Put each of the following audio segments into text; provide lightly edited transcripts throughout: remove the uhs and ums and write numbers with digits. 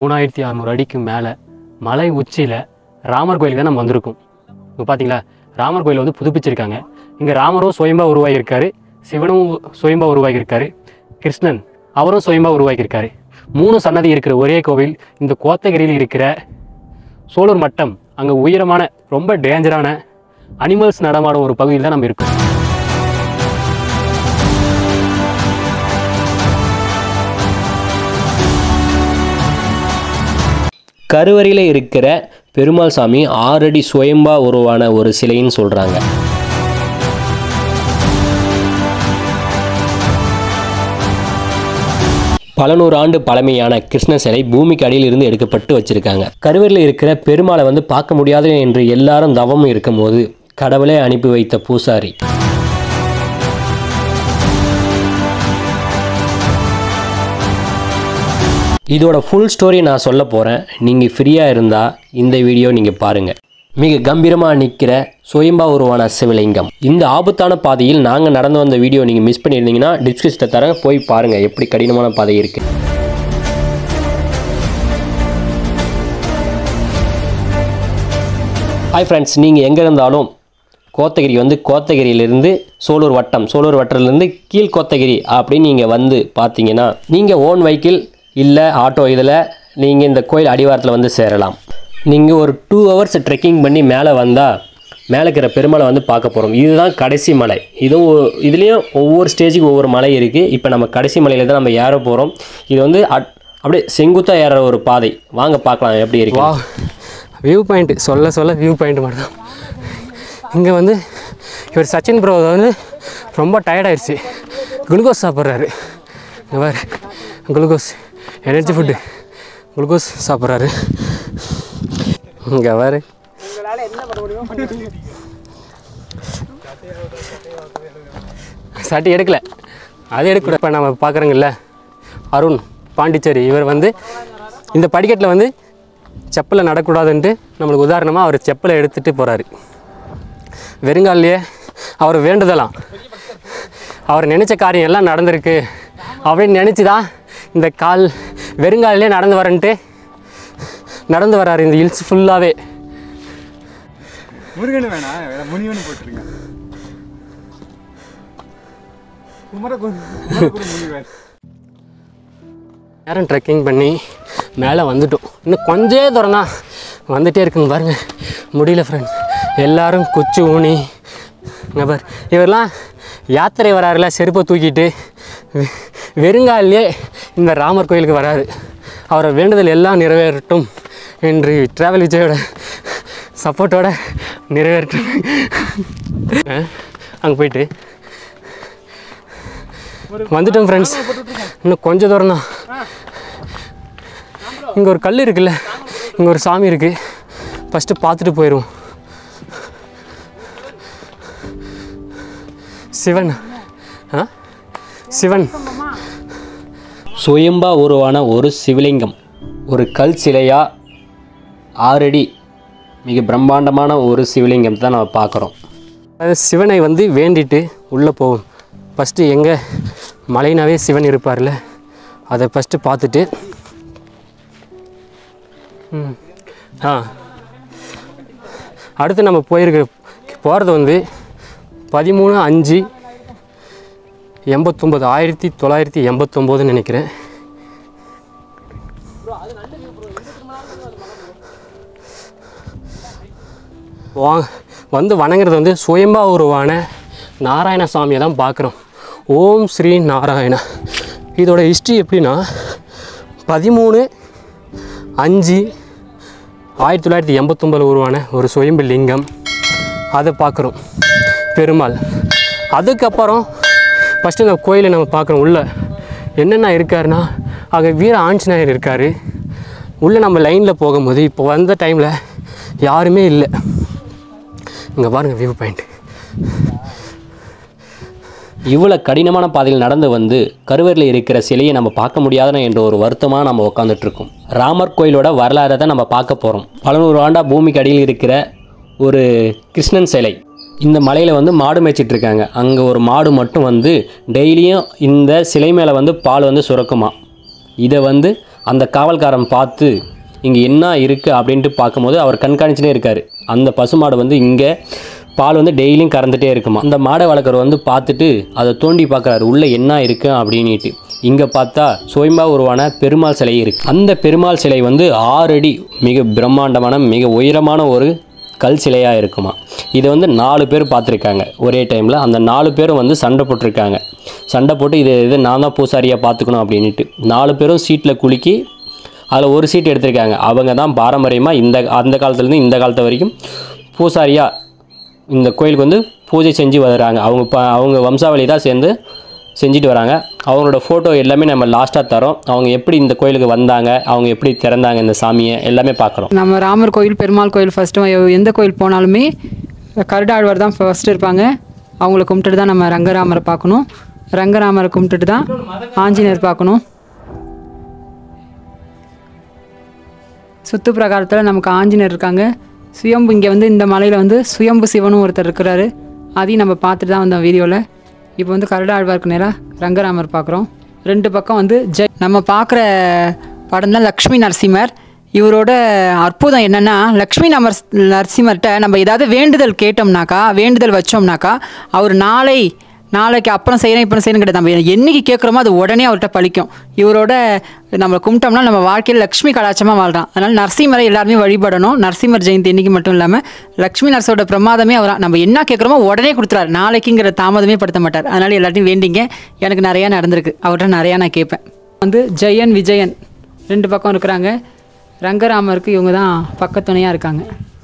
3600 அடிக்கு மேலே மலை உச்சியில் ராமர் கோயிலுக்கு தான் நம்ம வந்திருக்கோம். இப்போ பார்த்தீங்களா, ராமர் கோயில் வந்து புதுப்பிச்சிருக்காங்க. இங்கே ராமரும் சுயம்பா உருவாகியிருக்காரு, சிவனும் சுயம்பா உருவாகியிருக்காரு, கிருஷ்ணன் அவரும் சுயம்பா உருவாகியிருக்காரு. 3 சன்னதி இருக்கிற ஒரே கோவில் இந்த கோத்தகிரியில் இருக்கிற சோலூர் மட்டம். அங்கே உயரமான ரொம்ப டேஞ்சரான அனிமல்ஸ் நடமாடும் ஒரு பகுதியில் தான் நம்ம இருக்கோம். கருவறையில் இருக்கிற பெருமாள் சாமி 6 அடி சுயம்பா உருவான ஒரு சிலைன்னு சொல்கிறாங்க. பல 100 ஆண்டு பழமையான கிருஷ்ண சிலை பூமிக்கு அடியில் இருந்து எடுக்கப்பட்டு வச்சுருக்காங்க. கருவறையில் இருக்கிற பெருமாளை வந்து பார்க்க முடியாது என்று எல்லாரும் தவம் இருக்கும்போது கடவுளே அனுப்பி வைத்த பூசாரி. இதோட ஃபுல் ஸ்டோரி நான் சொல்ல போகிறேன். நீங்கள் ஃப்ரீயாக இருந்தால் இந்த வீடியோ நீங்கள் பாருங்கள். மிக கம்பீரமாக நிற்கிற சுயம்பா உருவான சிவலிங்கம். இந்த ஆபத்தான பாதையில் நாங்கள் நடந்து வந்த வீடியோ நீங்கள் மிஸ் பண்ணியிருந்தீங்கன்னா டிஸ்கிரிப்ஷனில் தரேன், போய் பாருங்கள் எப்படி கடினமான பாதை இருக்குது. ஹாய் ஃப்ரெண்ட்ஸ், நீங்கள் எங்கே இருந்தாலும் கோத்தகிரி வந்து கோத்தகிரியிலேருந்து சோலூர் வட்டத்திலேருந்து கீழ் கோத்தகிரி அப்படின்னு நீங்கள் வந்து பார்த்தீங்கன்னா நீங்கள் ஓன் வெஹிக்கிள் இல்லை ஆட்டோ இதில் நீங்கள் இந்த கோயில் அடிவாரத்தில் வந்து சேரலாம். நீங்கள் ஒரு 2 ஹவர்ஸ் ட்ரெக்கிங் பண்ணி மேலே வந்தால் மேலே இருக்கிற பெருமலை வந்து பார்க்க போகிறோம். இதுதான் கடைசி மலை. இதுலேயும் ஒவ்வொரு ஸ்டேஜுக்கு ஒவ்வொரு மலை இருக்குது. இப்போ நம்ம கடைசி மலையில் தான் நம்ம ஏற போகிறோம். இது வந்து அப்படியே செங்குத்தாக ஏற ஒரு பாதை. வாங்க பார்க்கலாம் எப்படி இருக்கு. வியூ பாயிண்ட் சொல்ல வியூ பாயிண்ட் மட்டும் தான். இங்கே வந்து இவர் சச்சின் ப்ரோ வந்து ரொம்ப டயர்டாயிடுச்சு, குளுக்கோஸ் சாப்பிட்றாரு. இங்கே வேறு குளுக்கோஸ் எனர்ஜி ஃபுட்டு குளுக்கோஸ் சாப்பிட்றாரு. இங்கே வேறு சட்டி எடுக்கலை, அது எடுக்கூட. இப்போ நம்ம பார்க்குறோங்கல்ல அருண் பாண்டிச்சேரி, இவர் வந்து இந்த படிக்கட்டில் வந்து செப்பலை நடக்கூடாதுன்ட்டு நம்மளுக்கு உதாரணமாக அவர் செப்பலை எடுத்துகிட்டு போகிறாரு. வெறுங்காலையே அவர் வேண்டுதலாம், அவர் நினச்ச காரியம் எல்லாம் நடந்திருக்கு அப்படின்னு நினச்சி தான் இந்த கால் வெறுங்காலிலே நடந்து வராரு இந்த ஹில்ஸ் ஃபுல்லாகவே. முருகன் வேணாம், முனிவன் போட்டுருங்க. நேரம் ட்ரெக்கிங் பண்ணி மேலே வந்துட்டோம். இன்னும் கொஞ்சம் தூரம் தான் வந்துகிட்டே இருக்குங்க. பாருங்கள் முடியல ஃப்ரெண்ட்ஸ், எல்லோரும் குச்சி ஊனி. பார் இவரெல்லாம் யாத்திரை வராருல, செருப்பை தூக்கிட்டு வெறுங்காலிலே இந்த ராமர் கோயிலுக்கு வராரு. அவரை வேண்டுதல் எல்லாம் நிறைவேறட்டும் என்று ட்ராவல் விஜயோட சப்போர்ட்டோட நிறைவேறட்டும். அங்கே போயிட்டு வந்துட்டோம் ஃப்ரெண்ட்ஸ். இன்னும் கொஞ்சம் தூரம் தான். இங்கே ஒரு கல் இருக்குல்ல, இங்கே ஒரு சாமி இருக்குது, ஃபஸ்ட்டு பார்த்துட்டு போயிடுவோம். சிவன் சுயம்பா உருவான ஒரு சிவலிங்கம், ஒரு கல் சிலையா 6 அடி மிக பிரம்மாண்டமான ஒரு சிவலிங்கம் தான் நம்ம பார்க்குறோம். அது சிவனை வந்து வேண்டிட்டு உள்ளே போவோம். ஃபஸ்ட்டு எங்கே மலைனாவே சிவன் இருப்பார்ல, அதை ஃபஸ்ட்டு பார்த்துட்டு அடுத்து நம்ம போகிறது வந்து 13/5/89 1989 நினைக்கிறேன். வந்து வணங்குறது வந்து சுயம்பா உருவான நாராயண சாமியை தான் பார்க்குறோம். ஓம் ஸ்ரீ நாராயணா. இதோட ஹிஸ்ட்ரி எப்படின்னா 13/5/1989 உருவான ஒரு சுயம்பு லிங்கம், அதை பார்க்குறோம் பெருமாள். அதுக்கப்புறம் ஃபஸ்ட்டு இந்த கோயிலை நம்ம பார்க்குறோம். உள்ளே என்னென்ன இருக்காருன்னா அங்கே வீர ஆஞ்சநேயர் இருக்கார். உள்ளே நம்ம லைனில் போகும்போது இப்போ வந்த டைமில் யாருமே இல்லை. இங்கே பாருங்கள் வியூ பாயிண்ட். இவ்வளோ கடினமான பாதையில் நடந்து வந்து கருவறையில் இருக்கிற சிலையை நம்ம பார்க்க முடியாதுன்னு என்ற ஒரு வருத்தமாக நம்ம உட்காந்துட்ருக்கோம். ராமர் கோயிலோட வரலாறை தான் நம்ம பார்க்க போகிறோம். பல 100 ஆண்டாக பூமிக்கு அடியில் இருக்கிற ஒரு கிருஷ்ணன் சிலை. இந்த மலையில் வந்து மாடு மேய்ச்சிட்ருக்காங்க. அங்கே ஒரு மாடு மட்டும் வந்து டெய்லியும் இந்த சிலை மேலே வந்து பால் வந்து சுரக்குமா. இதை வந்து அந்த காவல்காரன் பார்த்து இங்கே என்ன இருக்குது அப்படின்ட்டு பார்க்கும்போது அவர் கண்காணிச்சுட்டே இருக்கார். அந்த பசுமாடு வந்து இங்கே பால் வந்து டெய்லியும் கறந்துகிட்டே இருக்குமா. அந்த மாடை வளர்க்குறவர் வந்து பார்த்துட்டு அதை தோண்டி பார்க்குறாரு உள்ளே என்ன இருக்குது அப்படின்ட்டு. இங்கே பார்த்தா சுயம்பா உருவான பெருமாள் சிலை இருக்குது. அந்த பெருமாள் சிலை வந்து 6 அடி மிக பிரம்மாண்டமான மிக உயரமான ஒரு கல் சிலையாக இருக்குமா. இதை வந்து 4 பேர் பார்த்துருக்காங்க ஒரே டைமில். அந்த 4 பேரும் வந்து சண்டை போட்டிருக்காங்க. சண்டை போட்டு இது நான் தான் பூசாரியாக பார்த்துக்கணும் அப்படின்ட்டு 4 பேரும் சீட்டில் குலுக்கி அதில் ஒரு சீட் எடுத்திருக்காங்க. அவங்க தான் பாரம்பரியமாக அந்த காலத்துலேருந்து இந்த காலத்து வரைக்கும் பூசாரியாக இந்த கோயிலுக்கு வந்து பூஜை செஞ்சு வர்றாங்க. அவங்க வம்சாவளி தான் சேர்ந்து செஞ்சுட்டு வராங்க. அவங்களோட ஃபோட்டோ எல்லாமே நம்ம லாஸ்ட்டாக தரோம். அவங்க எப்படி இந்த கோயிலுக்கு வந்தாங்க, அவங்க எப்படி திறந்தாங்க இந்த சாமியை எல்லாமே பார்க்குறோம். நம்ம ராமர் கோயில், பெருமாள் கோயில் ஃபஸ்ட்டு எந்த கோயில் போனாலுமே கருடாழ்வார் தான் ஃபஸ்ட்டு இருப்பாங்க. அவங்கள கும்பிட்டுட்டு தான் நம்ம ரங்கராமரை பார்க்கணும். ரங்கராமரை கும்பிட்டுட்டு தான் ஆஞ்சநேயர் பார்க்கணும். சுத்து பிரகாரத்தில் நமக்கு ஆஞ்சநேயர் இருக்காங்க. சுயம்பு இங்கே வந்து இந்த மலையில் வந்து சுயம்பு சிவனும் ஒருத்தர் இருக்கிறாரு. அதையும் நம்ம பார்த்துட்டு தான் வந்தோம் வீடியோவில். இப்போ வந்து கருடாழ்வாருக்கு நேராக ரங்கராமர் பார்க்குறோம். 2 பக்கம் வந்து நம்ம பார்க்குற படம் தான் லக்ஷ்மி நரசிம்மர். இவரோட அற்புதம் என்னென்னா, லக்ஷ்மி நரசிம்மர்கிட்ட நம்ம ஏதாவது வேண்டுதல் கேட்டோம்னாக்கா, வேண்டுதல் வச்சோம்னாக்கா, அவர் நாளைக்கு அப்புறம் செய்யணும் இப்போ செய்யணும் கிடையாது. நம்ம என்னைக்கு கேட்குறோமோ அது உடனே அவர்கிட்ட பழிக்கும். இவரோட நம்ம கும்பிட்டோம்னா நம்ம வாழ்க்கையில் லக்ஷ்மி கடாட்சமாக வாழ்றான். அதனால் நரசிம்மரை எல்லாருமே வழிபடணும். நரசிம்மர் ஜெயந்தி இன்னைக்கு மட்டும் இல்லாமல் லக்ஷ்மி நரசோட பிரமாதமே அவர் நம்ம என்ன கேட்குறோமோ உடனே கொடுத்துறாரு. நாளைக்குங்கிற தாமதமே படுத்த மாட்டார். அதனால் எல்லாத்தையும் வேண்டிங்க. எனக்கு நிறையா நடந்திருக்கு. அவர்கிட்ட நிறையா நான் கேட்பேன். வந்து ஜெயன் விஜயன் 2 பக்கம் இருக்கிறாங்க. ரங்கராமருக்கு இவங்க தான் பக்கத்துணையாக இருக்காங்க.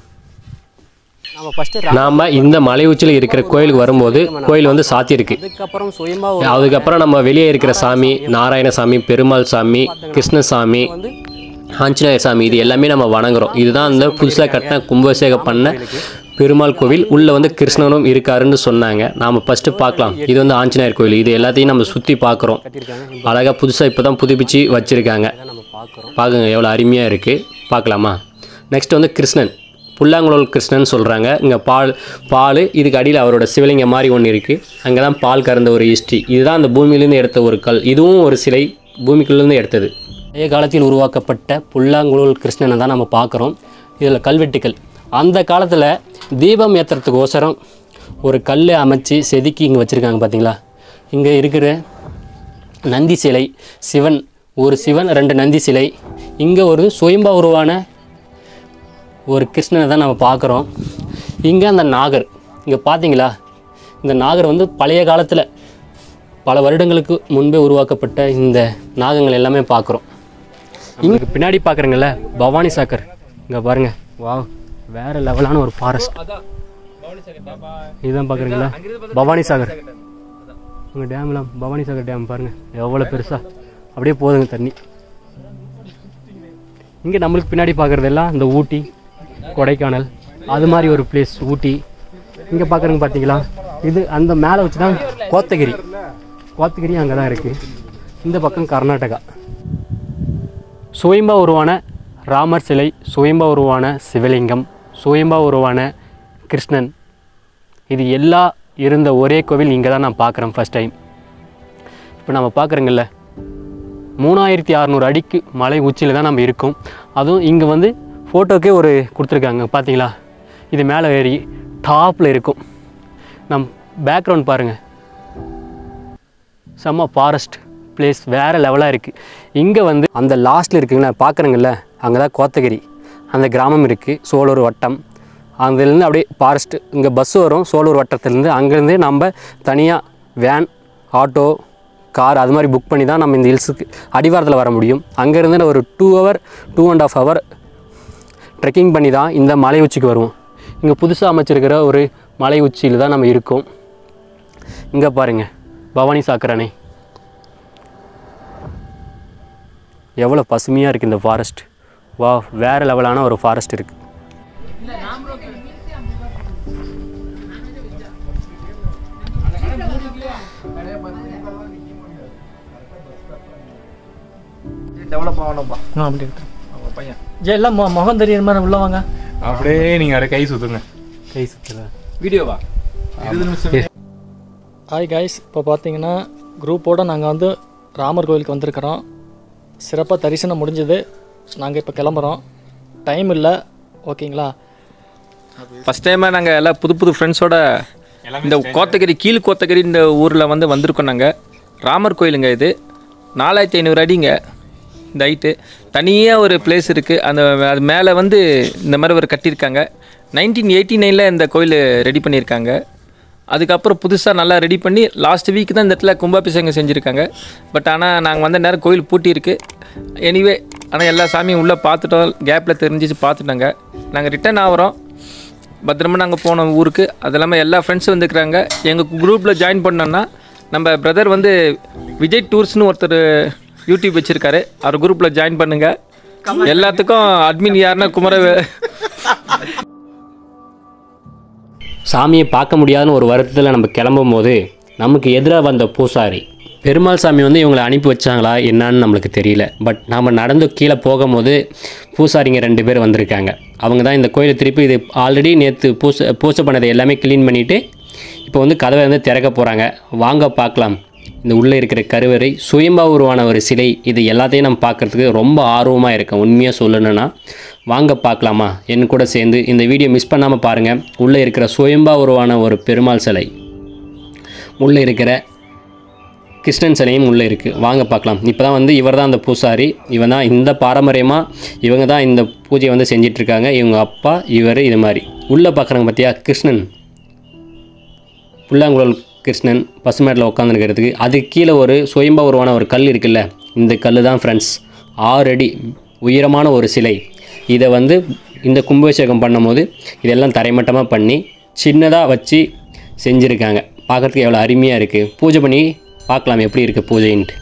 நாம் இந்த மலை உச்சியில் இருக்கிற கோயிலுக்கு வரும்போது கோயில் வந்து சாத்தியிருக்கு. அதுக்கப்புறம் நம்ம வெளியே இருக்கிற சாமி நாராயணசாமி, பெருமாள் சாமி, கிருஷ்ணசாமி, ஆஞ்சநேயர் சாமி இது எல்லாமே நம்ம வணங்குறோம். இதுதான் அந்த புதுசாக கட்டின கும்பாபிஷேகம் பண்ண பெருமாள் கோவில். உள்ளே வந்து கிருஷ்ணனும் இருக்காருன்னு சொன்னாங்க. நாம் ஃபஸ்ட்டு பார்க்கலாம். இது வந்து ஆஞ்சநேயர் கோயில். இது எல்லாத்தையும் நம்ம சுற்றி பார்க்குறோம். அழகாக புதுசாக இப்போ தான் புதுப்பிச்சு வச்சுருக்காங்க. பார்க்குங்க எவ்வளோ அருமையாக இருக்குது. பார்க்கலாமா? நெக்ஸ்ட் வந்து கிருஷ்ணன், புல்லாங்குழல் கிருஷ்ணன் சொல்கிறாங்க. இங்கே பால் இதுக்கு அடியில் அவரோட சிவலிங்கம் மாதிரி ஒன்று இருக்குது. அங்கே தான் பால் கறந்த ஒரு ஹிஸ்ட்ரி. இதுதான் அந்த பூமியிலேருந்து எடுத்த ஒரு கல். இதுவும் ஒரு சிலை பூமிக்குள்ளேருந்து எடுத்தது. பழைய காலத்தில் உருவாக்கப்பட்ட புல்லாங்குழல் கிருஷ்ணனை தான் நம்ம பார்க்குறோம். இதில் கல்வெட்டுக்கள் அந்த காலத்தில் தீபம் ஏற்றுறதுக்கோசரம் ஒரு கல் அமைச்சு செதுக்கி இங்கே வச்சுருக்காங்க. பார்த்தீங்களா? இங்கே இருக்கிற நந்தி சிலை, சிவன், ஒரு சிவன் 2 நந்தி சிலை, இங்கே ஒரு சுயம்பா உருவான ஒரு கிருஷ்ணனை தான் நம்ம பார்க்குறோம். இங்கே அந்த நாகர், இங்கே பார்த்தீங்களா? இந்த நாகர் வந்து பழைய காலத்தில் பல வருடங்களுக்கு முன்பே உருவாக்கப்பட்ட இந்த நாகங்கள் எல்லாமே பார்க்குறோம். இங்கே பின்னாடி பார்க்குறீங்கள பவானி சாகர், இங்கே பாருங்கள். வா, வேறு லெவலான ஒரு ஃபாரஸ்ட். இதுதான் பார்க்குறீங்களா பவானி சாகர். உங்கள் டேம்லாம் பவானி சாகர் டேம் பாருங்கள் எவ்வளோ பெருசாக அப்படியே போதுங்க தண்ணி. இங்கே நம்மளுக்கு பின்னாடி பார்க்குறதெல்லாம் இந்த ஊட்டி, கொடைக்கானல் அது மாதிரி ஒரு பிளேஸ் ஊட்டி. இங்கே பார்க்குறங்க பார்த்தீங்களா? இது அந்த மேலே வச்சு தான் கோத்தகிரி அங்கே தான் இருக்குது. இந்த பக்கம் கர்நாடகா. சுயம்பா உருவான ராமர் சிலை, சுயம்பா உருவான சிவலிங்கம், சுயம்பா உருவான கிருஷ்ணன், இது எல்லாம் இருந்த ஒரே கோவில் இங்கே தான் நான் பார்க்குறேன் ஃபஸ்ட் டைம். இப்போ நம்ம பார்க்குறோங்கல்ல 3600 அடிக்கு மலை உச்சியில் தான் நம்ம இருக்கோம். அதுவும் இங்கே வந்து ஃபோட்டோக்கே ஒரு கொடுத்துருக்காங்க பார்த்தீங்களா? இது மேலே ஏறி டாப்பில் இருக்கும். நம் பேக்ரவுண்ட் பாருங்கள், செம்ம ஃபாரஸ்ட் பிளேஸ், வேறு லெவலாக இருக்குது. இங்கே வந்து அந்த லாஸ்ட்டில் இருக்குங்களா பார்க்குறேங்கல்ல, அங்கே தான் கோத்தகிரி அந்த கிராமம் இருக்குது. சோலூர் வட்டம். அதுலேருந்து அப்படியே ஃபாரஸ்ட்டு இங்கே பஸ்ஸு வரும் சோலூர் வட்டத்துலேருந்து. அங்கேருந்து நம்ம தனியாக வேன், ஆட்டோ, கார் அது மாதிரி புக் பண்ணி தான் நம்ம இந்த ஹில்ஸுக்கு அடிவாரத்தில் வர முடியும். அங்கேருந்து ஒரு 2.5 hour ட்ரெக்கிங் பண்ணி தான் இந்த மலை உச்சிக்கு வருவோம். இங்கே புதுசாக அமைச்சிருக்கிற ஒரு மலை உச்சியில் தான் நம்ம இருக்கோம். இங்கே பாருங்கள் பவானி சாகர் அணை எவ்வளோ பசுமையாக இருக்குது இந்த ஃபாரஸ்ட். வா, வேறு லெவலான ஒரு ஃபாரஸ்ட் இருக்குது. டெவலப் ஆகணும்ப்பா. அப்படி இருக்கு பையன் எல்லாம் முகம் தெரியுற மாதிரி உள்ளவங்க. அப்படியே நீங்கள் அப்படியே கை சுற்றுங்க. கை சுற்றுல வீடியோவா? 20 நிமிஷம். ஹாய் காய்ஸ், இப்போ பார்த்தீங்கன்னா குரூப்போடு நாங்கள் வந்து ராமர் கோயிலுக்கு வந்திருக்கிறோம். சிறப்பாக தரிசனம் முடிஞ்சது. நாங்கள் இப்போ கிளம்புறோம், டைம் இல்லை. ஓகேங்களா? ஃபஸ்ட் டைமாக நாங்கள் எல்லாம் புது புது ஃப்ரெண்ட்ஸோட இந்த கோத்தகிரி கீழ் கோத்தகிரி இந்த ஊரில் வந்திருக்கோம். நாங்கள் ராமர் கோயிலுங்க. இது 4500 அடிங்க இந்த ஹைட்டு. தனியாக ஒரு பிளேஸ் இருக்குது. அது மேலே இந்த மாதிரி ஒரு கட்டியிருக்காங்க. 1989 இந்த கோயில் ரெடி பண்ணியிருக்காங்க. அதுக்கப்புறம் புதுசாக நல்லா ரெடி பண்ணி லாஸ்ட் வீக் தான் இந்த இடத்துல கும்பாபிஷேகம் செஞ்சுருக்காங்க. பட் ஆனால் நாங்கள் வந்த நேரம் கோயில் பூட்டியிருக்கு. எனிவே ஆனால் எல்லா சாமியும் உள்ளே பார்த்துட்டோம், கேப்பில் தெரிஞ்சிச்சு பார்த்துட்டோங்க. நாங்கள் ரிட்டர்ன் ஆகிறோம். பத்திரமா நாங்கள் போனோம் ஊருக்கு. அது இல்லாமல் எல்லா ஃப்ரெண்ட்ஸும் வந்துருக்குறாங்க. எங்கள் குரூப்பில் ஜாயின் பண்ணோன்னா நம்ம பிரதர் விஜய் டூர்ஸ்னு ஒருத்தர் யூடியூப் வச்சுருக்காரு. அவர் குரூப்பில் ஜாயின் பண்ணுங்கள். எல்லாத்துக்கும் அட்மின் யாருன்னா குமர. சாமியை பார்க்க முடியாதுன்னு ஒரு வருத்தத்தில் நம்ம கிளம்பும் போது நமக்கு எதிராக வந்த பூசாரி பெருமாள் சாமி இவங்களை அனுப்பி வச்சாங்களா என்னான்னு நம்மளுக்கு தெரியல. பட் நாம் நடந்து கீழே போகும்போது பூசாரிங்க 2 பேர் வந்திருக்காங்க. அவங்க தான் இந்த கோயிலை திருப்பி இது ஆல்ரெடி நேற்று பூசை பண்ணதை எல்லாமே க்ளீன் பண்ணிவிட்டு இப்போ கதவை திறக்க போகிறாங்க. வாங்க பார்க்கலாம். இந்த உள்ளே இருக்கிற கருவறை சுயம்பா உருவான ஒரு சிலை. இது எல்லாத்தையும் நம்ம பார்க்குறதுக்கு ரொம்ப ஆர்வமாக இருக்கேன். உண்மையாக சொல்லணுன்னா வாங்க பார்க்கலாமா? என் கூட சேர்ந்து இந்த வீடியோ மிஸ் பண்ணாமல் பாருங்கள். உள்ளே இருக்கிற சுயம்பா உருவான ஒரு பெருமாள் சிலை, உள்ளே இருக்கிற கிருஷ்ணன் சிலையும் உள்ளே இருக்குது. வாங்க பார்க்கலாம். இப்போ தான் இவர் தான் அந்த பூசாரி. இவன் தான் இந்த பாரம்பரியமாக இவங்க தான் இந்த பூஜையை செஞ்சிட்ருக்காங்க. இவங்க அப்பா இவர். இது மாதிரி உள்ளே பார்க்குறாங்க பார்த்தியா, கிருஷ்ணன் புல்லாங்குழல் கிருஷ்ணன் பசுமேட்டில் உட்காந்துருக்கிறதுக்கு அதுக்கு கீழே ஒரு சுயம்பா உருவான ஒரு கல் இருக்குல்ல, இந்த கல் தான் ஃப்ரெண்ட்ஸ் 6 அடி உயரமான ஒரு சிலை. இதை இந்த கும்பாபிஷேகம் பண்ணும்போது இதெல்லாம் தரைமட்டமாக பண்ணி சின்னதாக வச்சு செஞ்சுருக்காங்க. பார்க்குறதுக்கு எவ்வளோ அருமையாக இருக்குது. பூஜை பண்ணி பார்க்கலாம் எப்படி இருக்குது பூஜைன்ட்டு.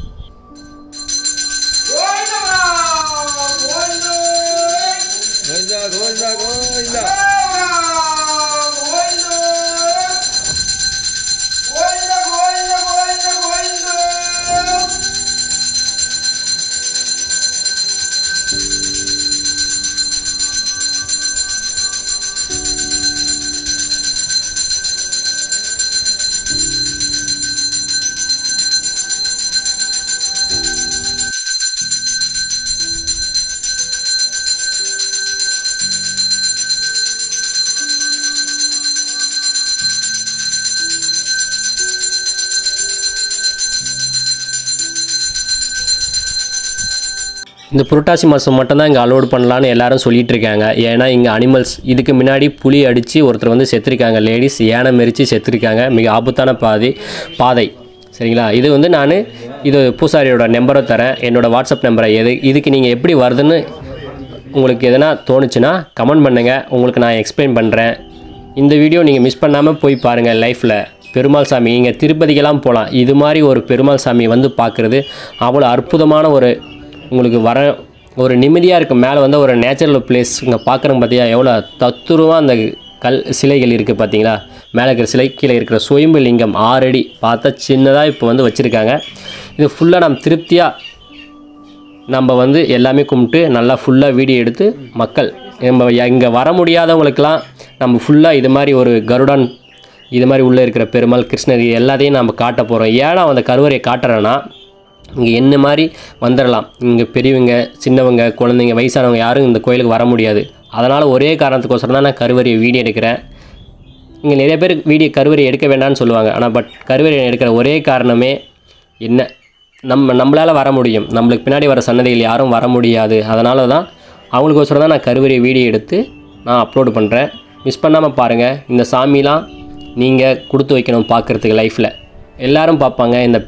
இந்த புரட்டாசி மாதம் மட்டும்தான் இங்கே அலோடு பண்ணலான்னு எல்லாரும் சொல்லிகிட்டு இருக்காங்க. ஏன்னா இங்கே அனிமல்ஸ் இதுக்கு முன்னாடி புலி அடித்து ஒருத்தர் செத்துருக்காங்க. லேடிஸ் யானை மெரித்து செத்துருக்காங்க. மிக ஆபத்தான பாதை சரிங்களா? இது நான் இது பூசாரியோட நம்பரை தரேன், என்னோடய வாட்ஸ்அப் நம்பரை. இதுக்கு நீங்கள் எப்படி வருதுன்னு உங்களுக்கு எதனா தோணுச்சுன்னா கமெண்ட் பண்ணுங்கள். உங்களுக்கு நான் எக்ஸ்பிளைன் பண்ணுறேன். இந்த வீடியோ நீங்கள் மிஸ் பண்ணாமல் போய் பாருங்கள். லைஃப்பில் பெருமாள் சாமி இங்கே திருப்பதிக்கெல்லாம் போகலாம். இது மாதிரி ஒரு பெருமாள் சாமி பார்க்குறது அவ்வளோ அற்புதமான உங்களுக்கு ஒரு நிம்மதியாக இருக்கும். மேலே ஒரு நேச்சுரல் பிளேஸ் இங்கே பார்க்குறவங்க பார்த்தியா எவ்வளோ தத்துருவாக அந்த சிலைகள் இருக்குது பார்த்தீங்களா? மேலே இருக்கிற சிலை, கீழே இருக்கிற சுயம்பு லிங்கம் 6 அடி பார்த்தா சின்னதாக இப்போ வச்சுருக்காங்க. இது ஃபுல்லாக நம்ம திருப்தியாக நம்ம எல்லாமே கும்பிட்டு நல்லா ஃபுல்லாக வீடியோ எடுத்து மக்கள் நம்ம இங்கே வர முடியாதவங்களுக்கெல்லாம் நம்ம ஃபுல்லாக இது மாதிரி ஒரு கருடன் இது மாதிரி உள்ளே இருக்கிற பெருமாள் கிருஷ்ணர் எல்லாத்தையும் நம்ம காட்ட போகிறோம். ஏன்னா அந்த கருவறையை காட்டுறேன்னா இங்கே என்ன மாதிரி வந்துடலாம். இங்கே பெரியவங்க சின்னவங்க குழந்தைங்க வயசானவங்க யாரும் இந்த கோயிலுக்கு வர முடியாது. அதனால் ஒரே காரணத்துக்கோசரம் தான் நான் கருவறையை வீடியோ எடுக்கிறேன். இங்கே நிறைய பேர் கருவறையை எடுக்க வேண்டாம்னு சொல்லுவாங்க. ஆனால் கருவறையை எடுக்கிற ஒரே காரணமே என்ன, நம்மளால் வர முடியும், நம்மளுக்கு பின்னாடி வர சன்னதிகள் யாரும் வர முடியாது. அதனால தான் அவங்களுக்கோசரம் தான் நான் கருவறையை வீடியோ எடுத்து நான் அப்லோடு பண்ணுறேன். மிஸ் பண்ணாமல் பாருங்கள். இந்த சாமிலாம் நீங்கள் கொடுத்து வைக்கணும் பார்க்குறதுக்கு. லைஃப்பில் எல்லோரும் பார்ப்பாங்க இந்த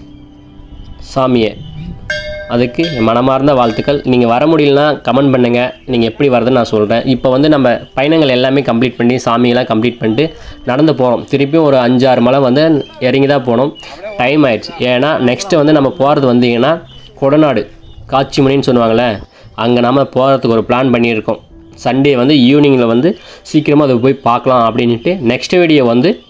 சாமியை. அதுக்கு மனமார்ந்த வாழ்த்துக்கள். நீங்கள் வர முடியலன்னா கமெண்ட் பண்ணுங்கள், நீங்கள் எப்படி வரதுன்னு நான் சொல்கிறேன். இப்போ நம்ம பயணங்கள் எல்லாமே கம்ப்ளீட் பண்ணி சாமியெல்லாம் கம்ப்ளீட் பண்ணிட்டு நடந்து போகிறோம். திருப்பியும் ஒரு 5-6 மலை இறங்கி தான் போகணும். டைம் ஆயிடுச்சு. ஏன்னா நெக்ஸ்ட்டு நம்ம போகிறது வந்தீங்கன்னா கொடநாடு காட்சிமணின்னு சொல்லுவாங்களே, அங்கே நம்ம போகிறதுக்கு ஒரு பிளான் பண்ணியிருக்கோம். சண்டே ஈவினிங்கில் சீக்கிரமாக அதை போய் பார்க்கலாம் அப்படின்ட்டு நெக்ஸ்ட் வீடியோ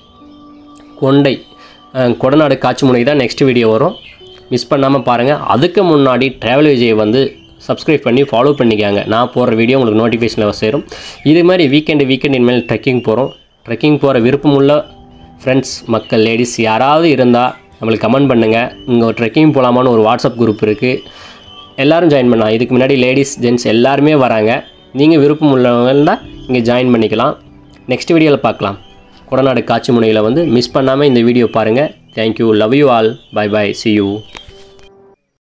கொடநாடு காட்சிமணிக்கு தான் நெக்ஸ்ட் வீடியோ வரும். மிஸ் பண்ணாமல் பாருங்கள். அதுக்கு முன்னாடி ட்ராவல் விஜயை சப்ஸ்கிரைப் பண்ணி ஃபாலோ பண்ணிக்காங்க. நான் போடுற வீடியோ உங்களுக்கு நோட்டிஃபிகேஷனில் சேரும். இது மாதிரி வீக்கெண்ட் இனிமேல் ட்ரெக்கிங் போகிறோம். ட்ரெக்கிங் போகிற விருப்பமுள்ள ஃப்ரெண்ட்ஸ் மக்கள் லேடிஸ் யாராவது இருந்தால் நம்மளுக்கு கமெண்ட் பண்ணுங்கள். இங்கே ஒரு ட்ரெக்கிங் போகலாமான்னு ஒரு வாட்ஸ்அப் குரூப் இருக்குது. எல்லோரும் ஜாயின் பண்ணலாம். இதுக்கு முன்னாடி லேடிஸ் ஜென்ட்ஸ் எல்லாருமே வராங்க. நீங்கள் விருப்பம் உள்ளவங்கன்னா இங்கே ஜாயின் பண்ணிக்கலாம். நெக்ஸ்ட் வீடியோவில் பார்க்கலாம். கொடநாடு காட்சி முனையில் வந்து மிஸ் பண்ணாமல் இந்த வீடியோ பாருங்கள். Thank you, love you all, bye bye, see you.